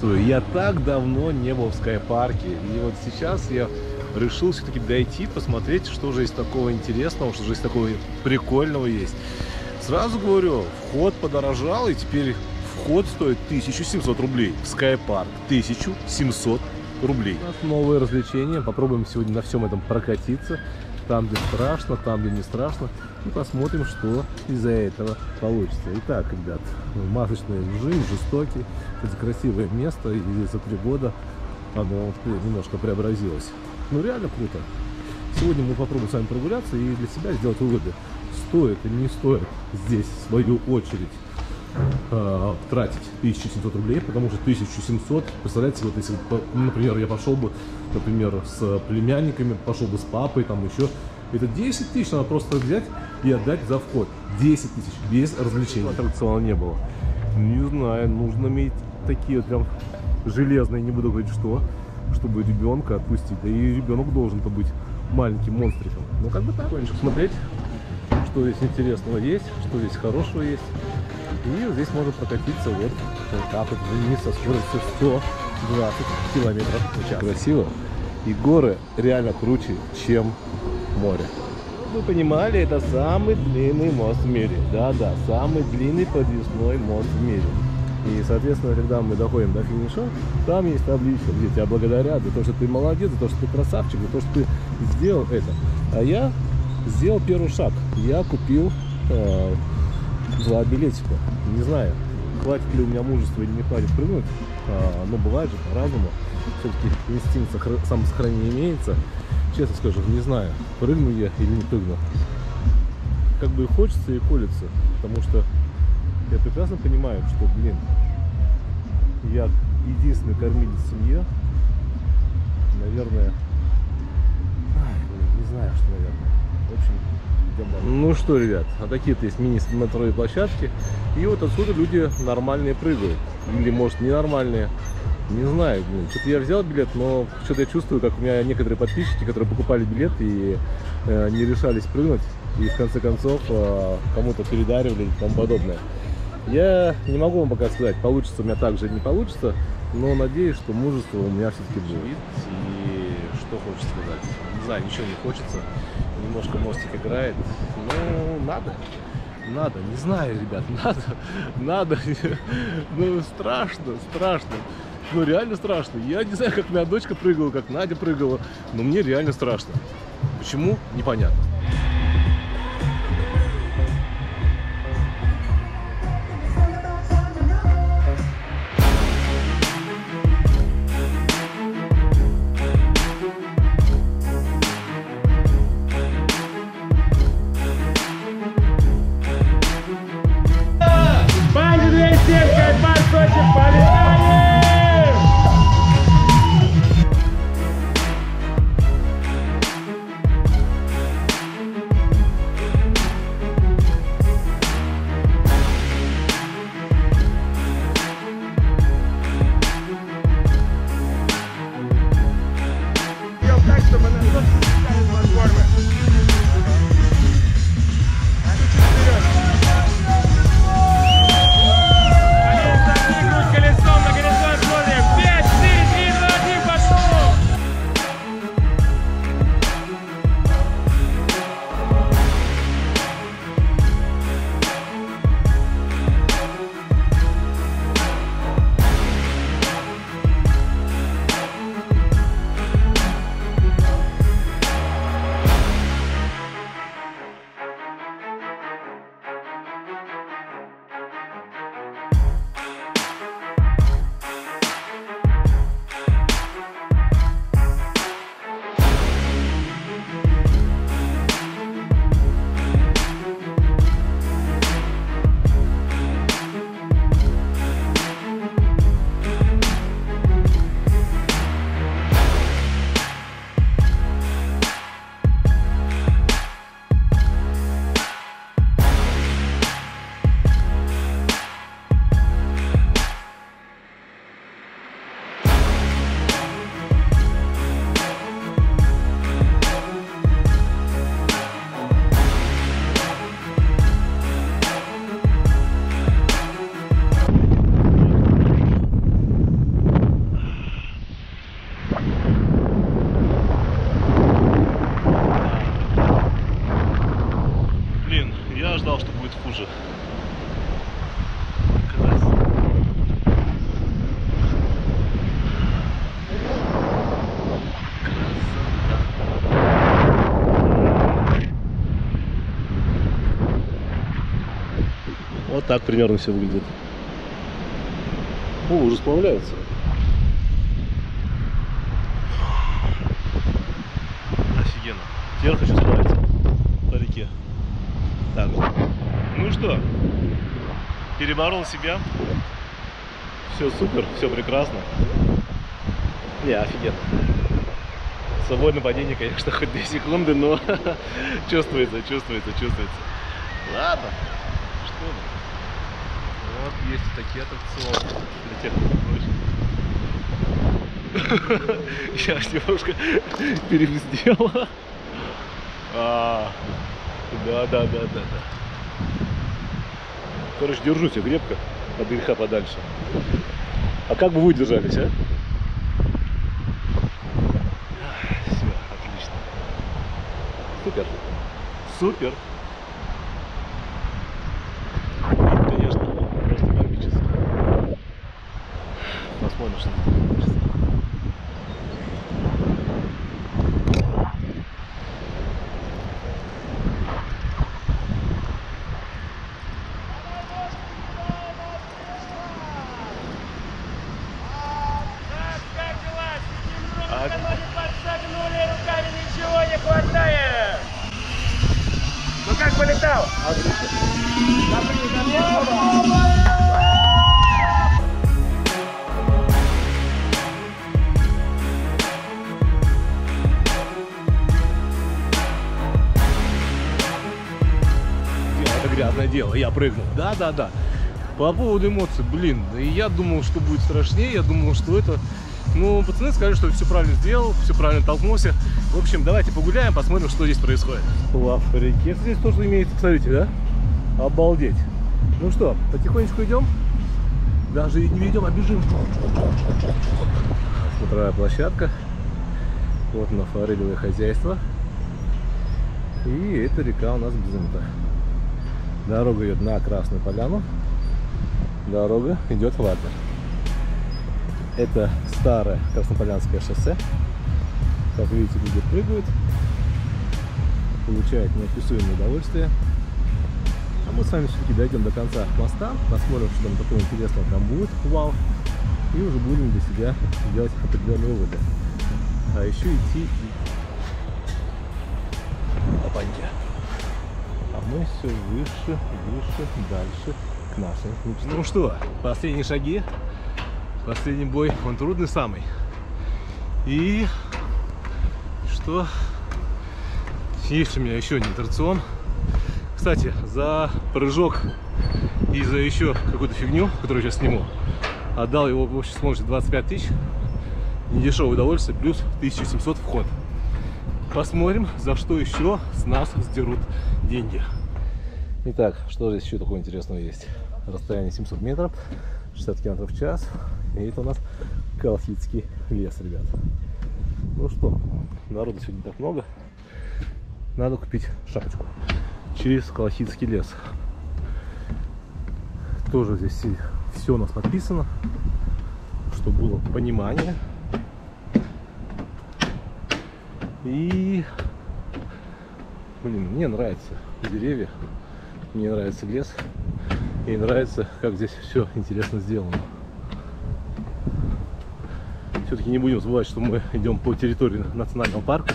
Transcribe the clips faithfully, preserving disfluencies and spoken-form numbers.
Приветствую! Я так давно не был в скайпарке, и вот сейчас я решил все-таки дойти, посмотреть, что же есть такого интересного, что же есть такого прикольного есть. Сразу говорю, вход подорожал, и теперь вход стоит тысячу семьсот рублей. В скайпарк тысяча семьсот рублей. У нас новое развлечение, попробуем сегодня на всем этом прокатиться. Там, где страшно, там, где не страшно. И посмотрим, что из-за этого получится. Итак, ребят, масочный режим, жестокий. Это красивое место, и за три года оно немножко преобразилось. Ну, реально круто. Сегодня мы попробуем с вами прогуляться и для себя сделать выводы. Стоит или не стоит здесь, в свою очередь, э, тратить тысячу семьсот рублей, потому что тысяча семьсот, представляете, вот если, например, я пошел бы, например, с племянниками, пошел бы с папой, там еще, это десять тысяч надо просто взять и отдать за вход. десять тысяч без развлечений. Аттракциона не было. Не знаю, нужно иметь такие вот прям железные, не буду говорить что, чтобы ребенка отпустить. Да и ребенок должен-то быть маленьким монстриком. Ну как бы так, смотреть, что здесь интересного есть, что здесь хорошего есть. И здесь можно прокатиться вот так вот вниз со скоростью сто двадцать километров в час. Красиво. И горы реально круче, чем море. Вы понимали, это самый длинный мост в мире. Да-да, самый длинный подвесной мост в мире. И, соответственно, когда мы доходим до финиша, там есть табличка, где тебя благодарят за то, что ты молодец, за то, что ты красавчик, за то, что ты сделал это. А я сделал первый шаг. Я купил э, два билетика. Не знаю, хватит ли у меня мужества или не хватит прыгнуть, э, но бывает же по-разному. Все-таки инстинкт самосохранения имеется. Честно скажу, не знаю, прыгну я или не прыгну. Как бы и хочется, и колется, потому что я прекрасно понимаю, что, блин, я единственный кормилец в семье, наверное, не знаю, что, наверное, в общем, идем. Ну что, ребят, а такие-то есть мини-смотровые площадки, и вот отсюда люди нормальные прыгают, или, может, ненормальные, не знаю, блин, что-то я взял билет, но что-то я чувствую, как у меня некоторые подписчики, которые покупали билет и э, не решались прыгнуть, и в конце концов э, кому-то передаривали и тому подобное. Я не могу вам пока сказать, получится у меня так же или не получится, но надеюсь, что мужество у меня все-таки будет. И что хочется сказать? Не знаю, ничего не хочется. Немножко мостик играет. Ну, надо. Надо. Не знаю, ребят, надо. Надо. Ну, страшно, страшно. Ну, реально страшно. Я не знаю, как моя дочка прыгала, как Надя прыгала, но мне реально страшно. Почему? Непонятно. так примерно все выглядит. О, уже сплавляется. Офигенно. Теперь хочу сплавиться по реке. Так. Ну что, переборол себя. Все супер, все прекрасно. Не, офигенно. Свободное падение, конечно, хоть две секунды, но чувствуется, чувствуется, чувствуется. Ладно, что мы. Вот есть такие аттракционы для тех, кто хочет. Я немножко перевздел. А, да, да, да, да, да. Короче, держусь я крепко, от греха подальше. А как бы вы держались, а? Все, отлично. Супер. Супер. Конечно, просто бомбически. Посмотрим, что это получится. Подшагнули, руками ничего не хватает. Ну как полетал? Это грязное дело, я прыгнул. Да, да, да. По поводу эмоций, блин, и я думал, что будет страшнее, я думал, что это... Ну, пацаны сказали, что все правильно сделал, все правильно толкнулся. В общем, давайте погуляем, посмотрим, что здесь происходит. Плав в реке. Здесь тоже имеется, посмотрите, да? Обалдеть. Ну что, потихонечку идем. Даже не идем, а бежим. Смотровая площадка. Вот на форелевое хозяйство. И эта река у нас Бзымта. Дорога идет на Красную Поляну. Дорога идет в Адлер. Это старое Краснополянское шоссе. Как видите, люди прыгают, получают неописуемое удовольствие. А мы с вами все-таки дойдем до конца моста, посмотрим, что там такого интересного там будет, вау, и уже будем для себя делать определенные выводы. А еще идти опаньки. А мы все выше, выше, дальше к нашим мечтам. Ну что, последние шаги. Последний бой, он трудный самый. И что? Есть у меня еще один аттракцион. Кстати, за прыжок и за еще какую-то фигню, которую я сейчас сниму, отдал его в общей сложности двадцать пять тысяч. Недешевое удовольствие, плюс тысяча семьсот вход. Посмотрим, за что еще с нас сдерут деньги. Итак, что здесь еще такого интересного есть? Расстояние семьсот метров, шестьдесят километров в час. И это у нас Колхидский лес, ребят. Ну что, народу сегодня так много. Надо купить шапочку. Через Колхидский лес. Тоже здесь все у нас написано, чтобы было понимание. И, блин, мне нравятся деревья, мне нравится лес. И нравится, как здесь все интересно сделано. Все-таки не будем забывать, что мы идем по территории национального парка.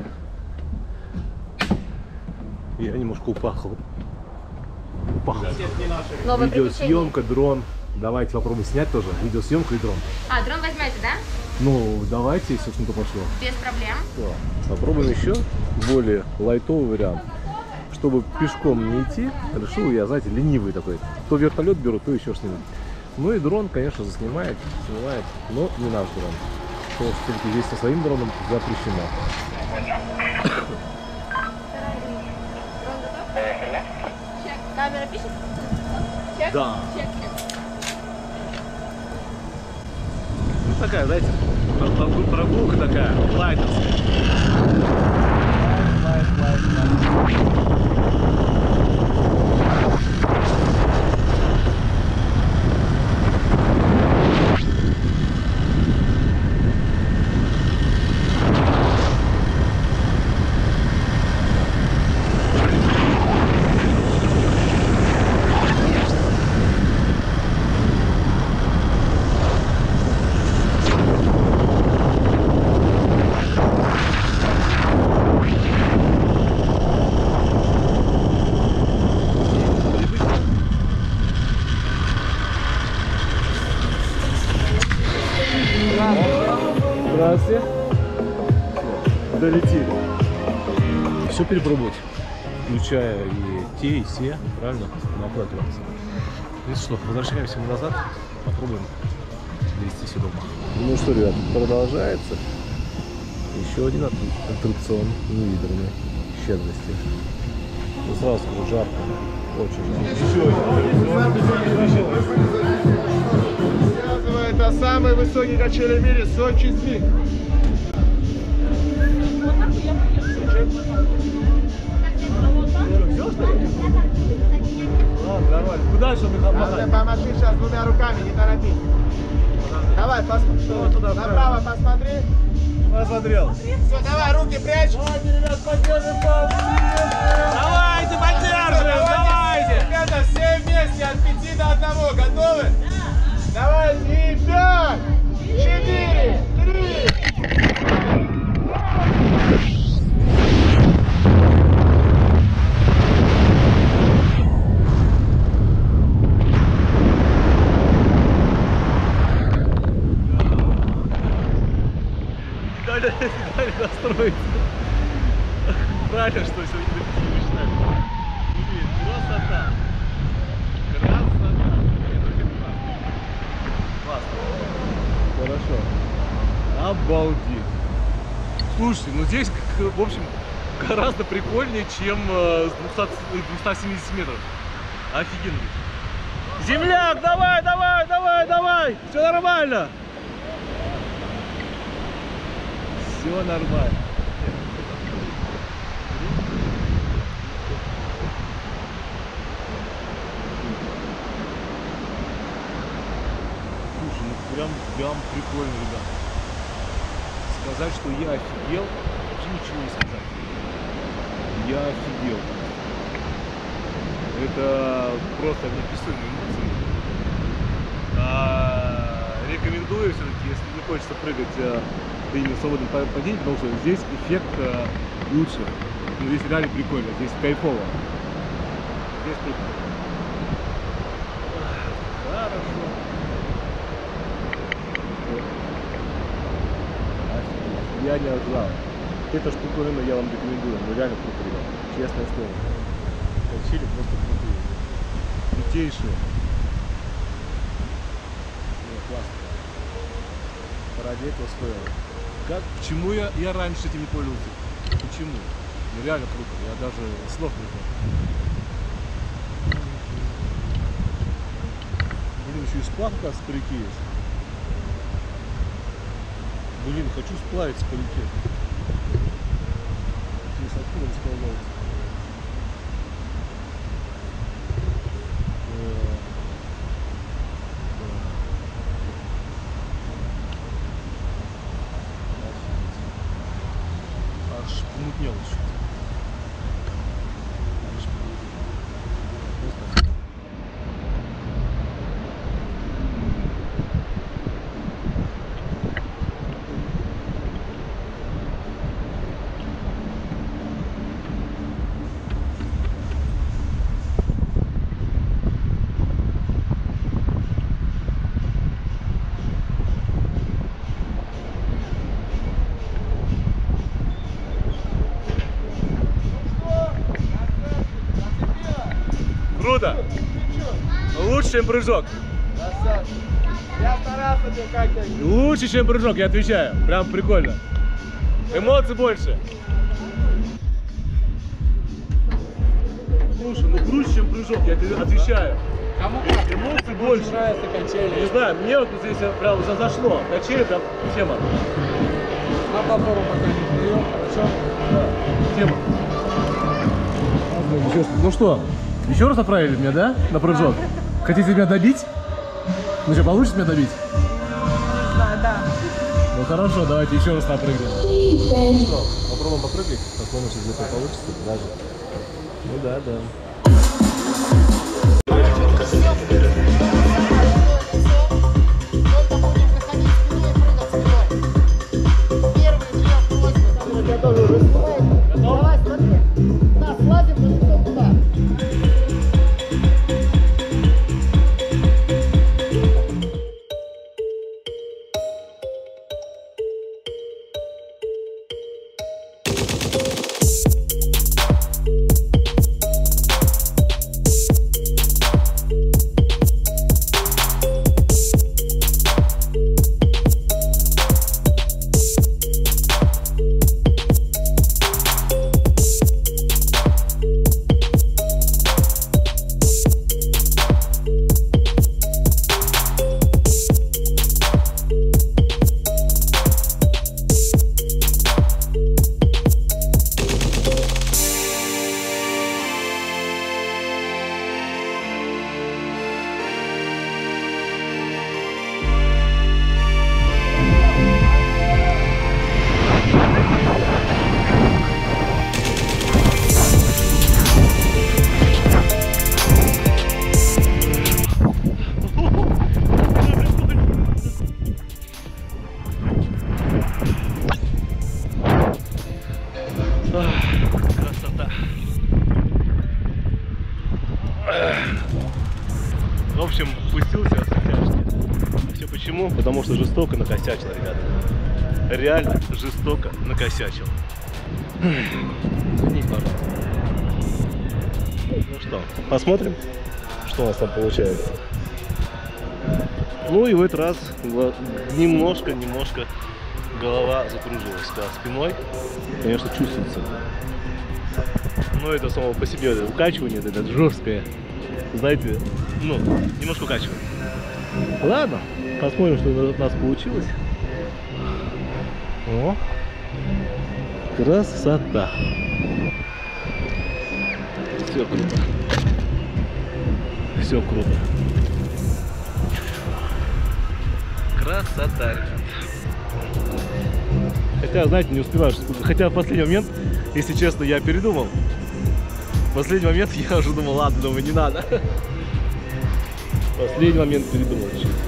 Я немножко упахал. Упахал. Видеосъемка, дрон. Давайте попробуем снять тоже. Видеосъемку и дрон. А, дрон возьмете, да? Ну, давайте, если что-то пошло. Без проблем. Да. Попробуем еще более лайтовый вариант. Чтобы пешком не идти, решил я, знаете, ленивый такой. То вертолет беру, то еще что-нибудь. Ну и дрон, конечно, заснимает, снимает, но не наш дрон. Потому что все-таки здесь со своим дроном запрещено. Камера пишет? Чек? Да. Чек. Ну такая, знаете, прогулка такая, лайтовская. Лайт, лайт, лайт. Здравствуйте. Долетели. Все перепробовать, включая и те, и все, правильно? На оплату. Ну что, возвращаемся назад, попробуем довести все дома. Ну что, ребят, продолжается еще один аттракцион невиданной щедрости. Ну сразу скажу, жарко, очень жарко. Это самый высокий качели в мире, Сочи Спик. Куда же мы Надо помаши сейчас двумя руками, не торопись. Давай, посмотри. Направо посмотри. Посмотрел. Все, давай, руки прячь. Давайте, ребят, поддержим паузу. Давайте, поддержим, давайте. Ребята, все вместе от пяти до одного. Готовы? Давайте, и пять, четыре, три. Дали, дали настроиться. Правильно, что сегодня начинать. Блин, красота. Красота. Классно. Хорошо. Обалдеть. Слушайте, ну здесь, в общем, гораздо прикольнее, чем с двухсот семидесяти метров. Офигенно. Земляк, давай, давай, давай, давай. Все нормально. Все нормально. Слушай, ну прям, прям прикольно, ребят. Сказать, что я офигел, вообще ничего не сказать. Я офигел. Это просто неописуемые эмоции. А, рекомендую все-таки, если не хочется прыгать именно в свободном падении, потому что здесь эффект э, лучше. Но здесь реально прикольно, здесь кайфово. Здесь прикольно. Хорошо. Я не ожидал. Эта штуковина я вам рекомендую, но реально круто, ребят. Честное слово. Качели просто крутые. Крутейшие. Ну, классно. Ради этого стоило. Как, почему я, я раньше этим не пользовался? Почему? Ну реально круто, я даже слов не знаю. Блин, еще и сплав, как с реки есть. Блин, хочу сплавиться по реке. Здесь откуда не сплавляется? Помутнел еще. Круто! Лучше, чем прыжок. Я старался тебе как-то. Лучше, чем прыжок, я отвечаю. Прям прикольно. Эмоций больше. Слушай, ну круче, чем прыжок, я тебе отвечаю. Кому как? Эмоций больше. Нравится качели. Не знаю, мне вот здесь прям зашло. Качели прям тема. На платформу пока не прием, хорошо? Да, тема. Ну что, еще раз отправили меня, да, на прыжок? Хотите меня добить? Ну что, получится меня добить? Да, да. Ну хорошо, давайте еще раз напрыгнем. Что, попробуем попрыгать, посмотрим, если это получится даже. Ну да, да. Давай, смотри. Да, слазим, но лицом туда. потому что жестоко накосячил, ребята. Реально жестоко накосячил. Извините, пожалуйста. Ну что, посмотрим, что у нас там получается. Ну и в этот раз немножко-немножко голова закружилась, когда спиной, конечно, чувствуется. Но это само по себе это укачивание, это жесткое, знаете, ну, немножко укачивает. Ладно, посмотрим, что у нас получилось. О, красота. Все круто. Все круто. Красота, ребят. Хотя, знаете, не успеваешь. Хотя в последний момент, если честно, я передумал. В последний момент я уже думал, ладно, думаю, не надо. В последний момент передумал.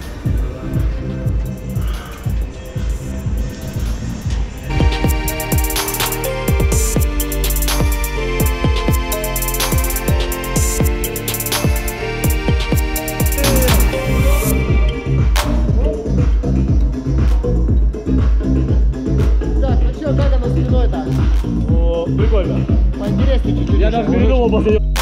Прикольно. Поинтереснее чуть-чуть. Я даже передумал последний.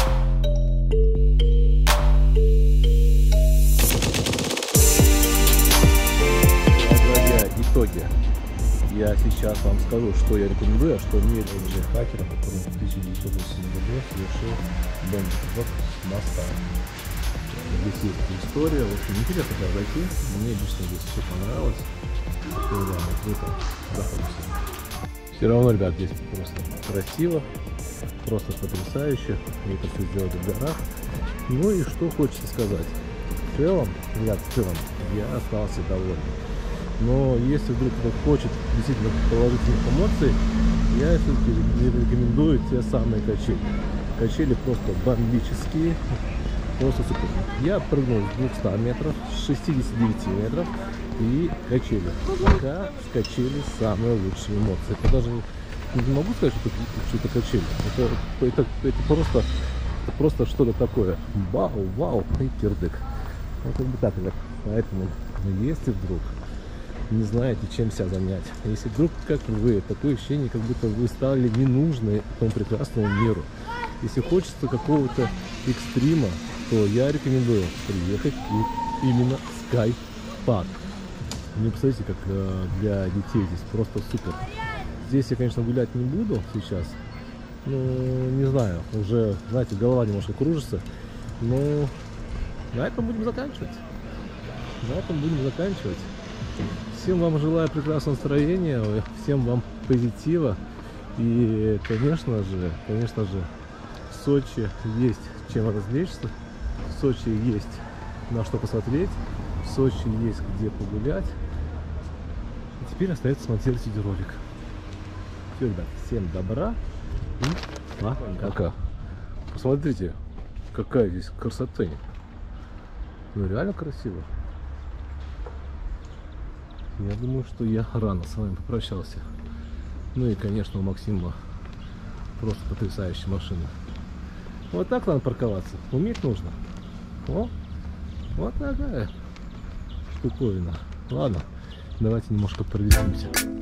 Подводя итоги, я сейчас вам скажу, что я рекомендую, а что не для хакера, который в тысяча девятьсот восемьдесят седьмом году совершил бомбу с моста. Здесь есть эта история, в общем, интересно туда зайти. Мне лично здесь все понравилось. Когда мы открыто заходимся. Все равно, ребят, здесь просто красиво, просто потрясающе. И это все сделали в горах. Ну и что хочется сказать. В целом, ребят, в целом, я остался доволен. Но если вдруг кто-то хочет действительно положительных эмоций, я все-таки рекомендую те самые качели. Качели просто бомбические, просто супер. Я прыгнул с двухсот метров, с шестидесяти девяти метров. И качели. Пока с качели самые лучшие эмоции. Я даже не, не могу сказать, что это, что это качели. Это, это, это просто, это просто что-то такое. Вау, вау, и кирдык. Ну, как бы так, ребят. Поэтому, если вдруг не знаете, чем себя занять, если вдруг, как вы, такое ощущение, как будто вы стали ненужны этому прекрасному миру, если хочется какого-то экстрима, то я рекомендую приехать и именно в скайпарк. Не представляете, как э, для детей здесь просто супер. Здесь я, конечно, гулять не буду сейчас. Ну, не знаю, уже, знаете, голова немножко кружится. Но на этом будем заканчивать. На этом будем заканчивать. Всем вам желаю прекрасного настроения, всем вам позитива. И, конечно же, конечно же, в Сочи есть чем развлечься. В Сочи есть на что посмотреть. В Сочи есть где погулять. И теперь остается смонтировать видеоролик. Все, ребят, всем добра и пока. Посмотрите, какая здесь красота. Ну реально красиво. Я думаю, что я рано с вами попрощался. Ну и, конечно, у Максима просто потрясающая машина. Вот так надо парковаться. Уметь нужно. О, вот такая штуковина. Ладно, давайте немножко проведемся.